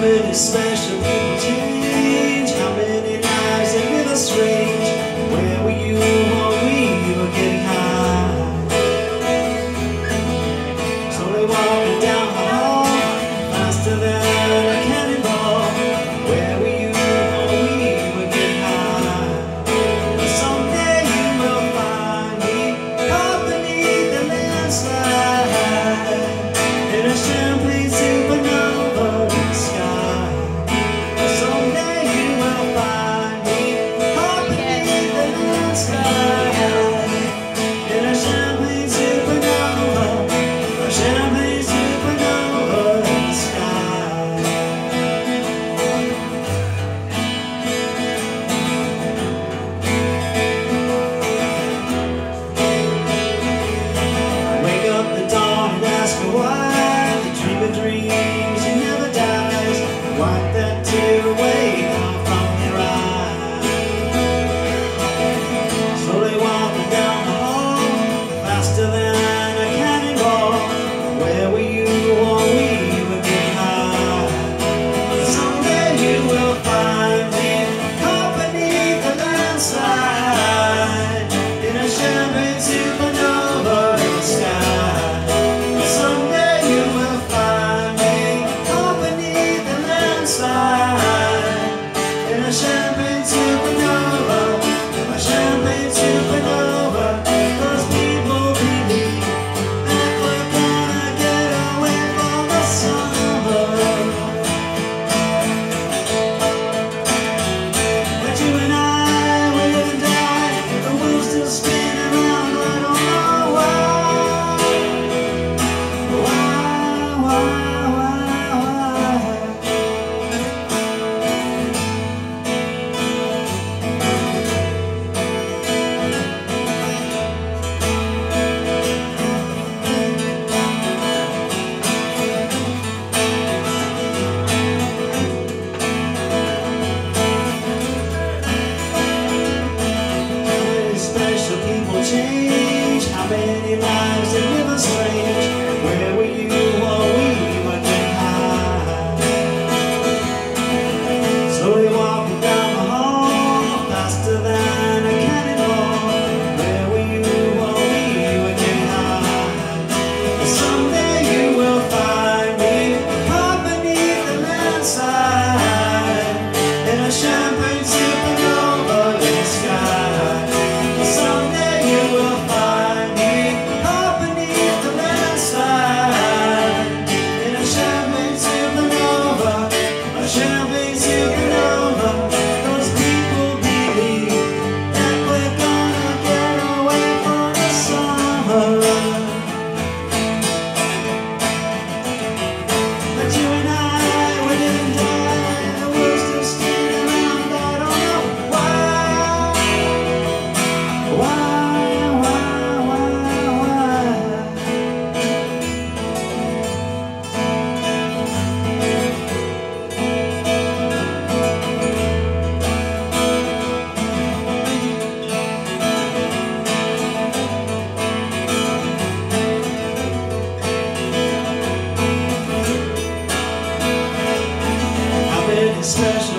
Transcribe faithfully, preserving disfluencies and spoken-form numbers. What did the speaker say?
many special people change? How many lives that live us strange? Where were you while we were getting high? Slowly walking down the hall, faster than a cannonball. Where were you while we were getting high? Someday you will find me caught beneath the landslide in a champagne supernova sky. Someday you will find me caught beneath the landslide in a champagne supernova, a champagne supernova sky. I wake up the dawn and ask her why. Dream of dreams, it never dies. Wipe that tear away now from your eyes. Slowly walking down the hall, faster than a cannonball. Where were you while we were getting high? Someday you will find me caught beneath the landslide in a champagne supernova sky. Someday you will find me caught beneath the landslide in a champagne supernova, a champagne supernova. 'Cause people believe that we're gonna get away from the summer, but you and I will live and die, the wheels still spin around. I don't know why. Why, why, why, why? How many special people change? How many lives that live us strange? Where were you while we were getting high? Slowly walking down the hall, faster than a cannonball. Where were you while we were getting high? Someday you will find me caught beneath the landslide in a champagne supernova sky. Someday you will find me caught beneath the landslide in a champagne supernova, a champagne supernova. 'Cause people believe that we're gonna get away from the summer, but you and I will live and die, the world's still spinning around. I don't know why. Why, why, why, why? How many special